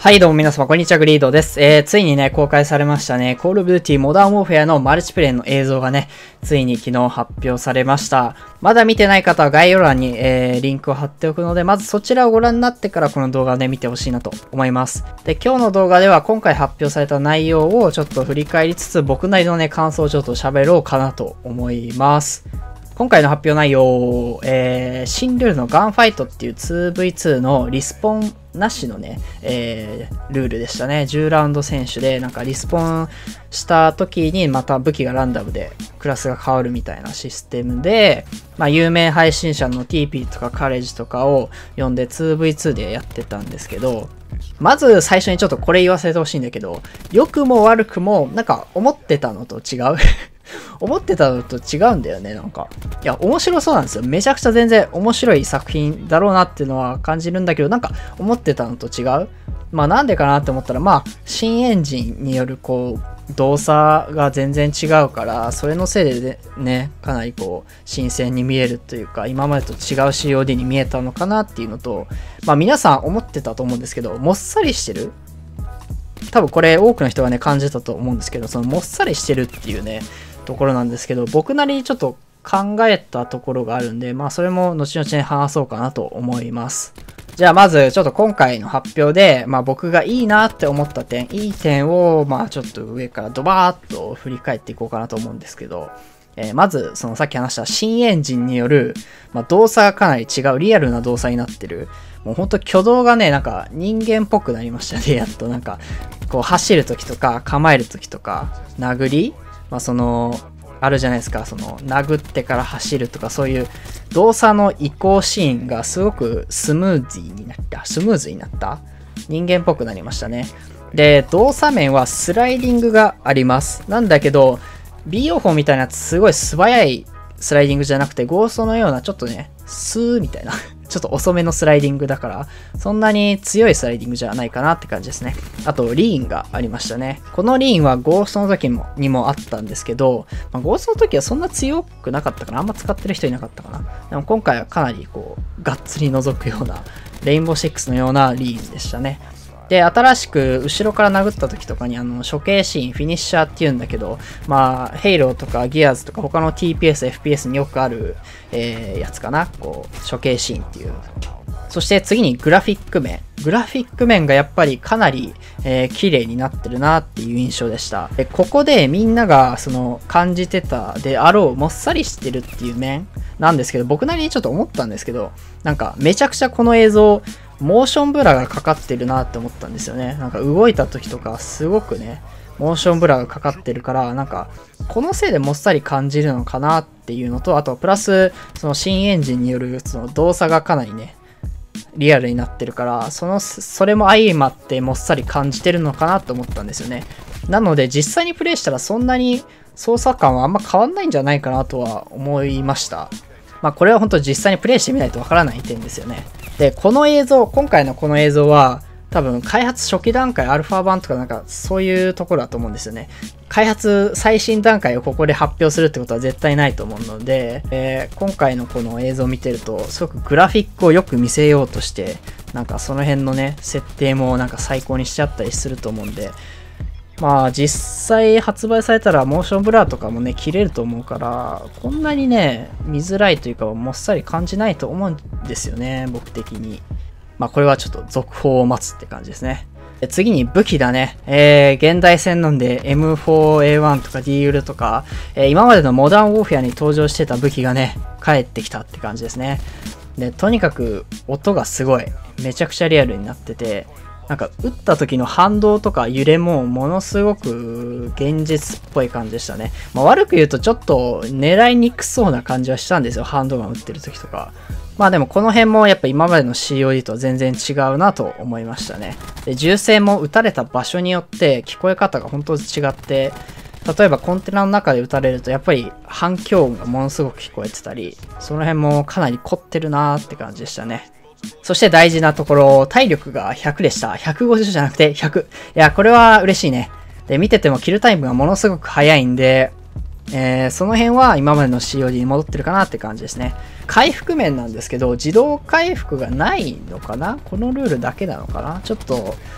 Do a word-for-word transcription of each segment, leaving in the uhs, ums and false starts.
はい、どうも皆様、こんにちは、グリードです。えー、ついにね、公開されましたね、コールオブデューティーモダンウォーフェアのマルチプレイの映像がね、ついに昨日発表されました。まだ見てない方は概要欄に、えー、リンクを貼っておくので、まずそちらをご覧になってからこの動画をね、見てほしいなと思います。で、今日の動画では今回発表された内容をちょっと振り返りつつ、僕なりのね、感想をちょっと喋ろうかなと思います。今回の発表内容、えー、新ルールのガンファイトっていう ツーブイツー のリスポンなしのね、えー、ルールでしたね。じゅうラウンド選手で、なんかリスポンした時にまた武器がランダムでクラスが変わるみたいなシステムで、まあ有名配信者の ティーピー とかカレッジとかを呼んで ツーブイツー でやってたんですけど、まず最初にちょっとこれ言わせてほしいんだけど、良くも悪くもなんか思ってたのと違う。思ってたのと違うんだよね、なんか。いや、面白そうなんですよ。めちゃくちゃ全然面白い作品だろうなっていうのは感じるんだけど、なんか思ってたのと違う。まあなんでかなって思ったら、まあ新エンジンによるこう、動作が全然違うから、それのせいでね、かなりこう、新鮮に見えるというか、今までと違う シーオーディー に見えたのかなっていうのと、まあ皆さん思ってたと思うんですけど、もっさりしてる。多分これ多くの人がね、感じたと思うんですけど、そのもっさりしてるっていうね、ところなんですけど、僕なりにちょっと考えたところがあるんで、まあそれも後々に話そうかなと思います。じゃあまずちょっと今回の発表で、まあ僕がいいなって思った点、いい点をまあちょっと上からドバーッと振り返っていこうかなと思うんですけど、えー、まずそのさっき話した新エンジンによる、まあ、動作がかなり違う、リアルな動作になってる。もうほんと挙動がね、なんか人間っぽくなりましたね、やっとなんか、こう走るときとか構えるときとか、殴りまあその、あるじゃないですか、その、殴ってから走るとか、そういう動作の移行シーンがすごくスムーズになった。スムーズになった人間っぽくなりましたね。で、動作面はスライディングがあります。なんだけど、ビーオーフォーみたいなやつすごい素早いスライディングじゃなくて、ゴーストのようなちょっとね、スーみたいな。ちょっと遅めのスライディングだから、そんなに強いスライディングじゃないかなって感じですね。あと、リーンがありましたね。このリーンはゴーストの時もにもあったんですけど、まあ、ゴーストの時はそんな強くなかったかな。あんま使ってる人いなかったかな。でも今回はかなりこう、がっつり覗くような、レインボーシックスのようなリーンでしたね。で、新しく後ろから殴った時とかにあの処刑シーン、フィニッシャーって言うんだけど、まあ、ヘイローとかギアーズとか他の ティーピーエス、エフピーエス によくある、えー、やつかな。こう、処刑シーンっていう。そして次にグラフィック面。グラフィック面がやっぱりかなり、えー、綺麗になってるなっていう印象でした。で、ここでみんながその感じてたであろうもっさりしてるっていう面なんですけど、僕なりにちょっと思ったんですけど、なんかめちゃくちゃこの映像、モーションブラがかかってるなって思ったんですよね。なんか動いた時とかすごくね、モーションブラがかかってるから、なんかこのせいでもっさり感じるのかなっていうのと、あとプラスその新エンジンによるその動作がかなりね、リアルになってるから、その、それも相まってもっさり感じてるのかなと思ったんですよね。なので実際にプレイしたらそんなに操作感はあんま変わんないんじゃないかなとは思いました。まあこれは本当実際にプレイしてみないとわからない点ですよね。で、この映像、今回のこの映像は多分開発初期段階アルファ版とかなんかそういうところだと思うんですよね。開発最新段階をここで発表するってことは絶対ないと思うので、えー、今回のこの映像を見てるとすごくグラフィックをよく見せようとして、なんかその辺のね、設定もなんか最高にしちゃったりすると思うんで、まあ実際発売されたらモーションブラーとかもね切れると思うから、こんなにね見づらいというかもっさり感じないと思うんですよね、僕的に。まあこれはちょっと続報を待つって感じですね。で次に武器だね。えー、現代戦なんで エムフォーエーワン とか ディーユーエル とか、えー、今までのモダンウォーフェアに登場してた武器がね帰ってきたって感じですね。でとにかく音がすごいめちゃくちゃリアルになってて、なんか撃った時の反動とか揺れもものすごく現実っぽい感じでしたね。まあ、悪く言うとちょっと狙いにくそうな感じはしたんですよ、ハンドガン撃ってる時とか。まあでもこの辺もやっぱ今までの シーオーディー とは全然違うなと思いましたね。で銃声も撃たれた場所によって聞こえ方が本当に違って、例えばコンテナの中で撃たれるとやっぱり反響音がものすごく聞こえてたり、その辺もかなり凝ってるなーって感じでしたね。そして大事なところ、体力がひゃくでした。ひゃくごじゅうじゃなくてひゃく。いや、これは嬉しいね。で、見ててもキルタイムがものすごく早いんで、えー、その辺は今までの シーオーディー に戻ってるかなって感じですね。回復面なんですけど、自動回復がないのかな、このルールだけなのかな、ちょっと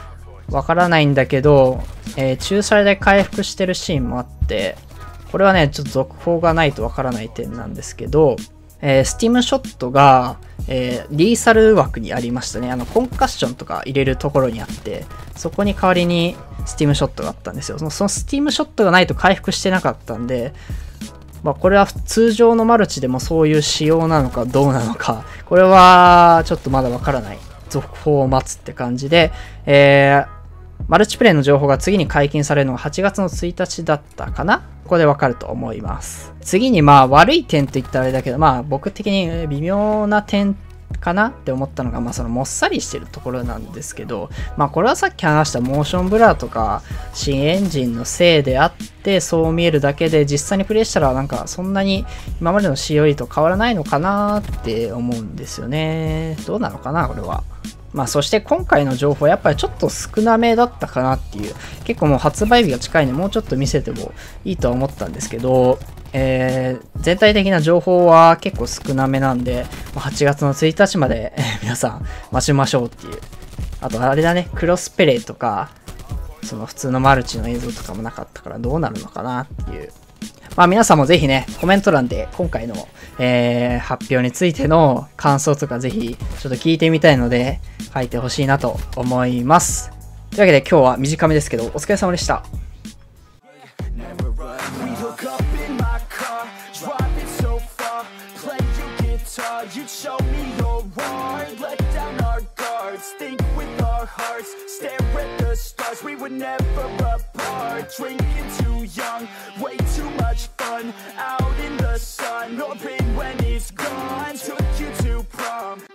わからないんだけど、えー、注射で回復してるシーンもあって、これはね、ちょっと続報がないとわからない点なんですけど、えー、スティームショットが、えー、リーサル枠にありましたね。あの、コンカッションとか入れるところにあって、そこに代わりにスティームショットがあったんですよ。その、そのスティームショットがないと回復してなかったんで、まあ、これは通常のマルチでもそういう仕様なのかどうなのか、これはちょっとまだわからない。続報を待つって感じで、えー、マルチプレイの情報が次に解禁されるのがはちがつのついたちだったかな？ここでわかると思います。次にまあ悪い点と言ったらあれだけど、まあ僕的に微妙な点かなって思ったのが、まあそのもっさりしてるところなんですけど、まあこれはさっき話したモーションブラーとか新エンジンのせいであってそう見えるだけで、実際にプレイしたらなんかそんなに今までの シーオーイー と変わらないのかなって思うんですよね。どうなのかなこれは。まあそして今回の情報やっぱりちょっと少なめだったかなっていう、結構もう発売日が近いんでもうちょっと見せてもいいとは思ったんですけど、えー、全体的な情報は結構少なめなんで、はちがつのついたちまで皆さん待ちましょうっていう。あとあれだね、クロスペレイとかその普通のマルチの映像とかもなかったからどうなるのかなっていう。まあ皆さんもぜひね、コメント欄で今回の、えー、発表についての感想とかぜひちょっと聞いてみたいので書いてほしいなと思います。というわけで今日は短めですけどお疲れ様でした。 We were never apart, drinking too young, way too much fun, out in the sun, hoping when it's gone, took you to prom.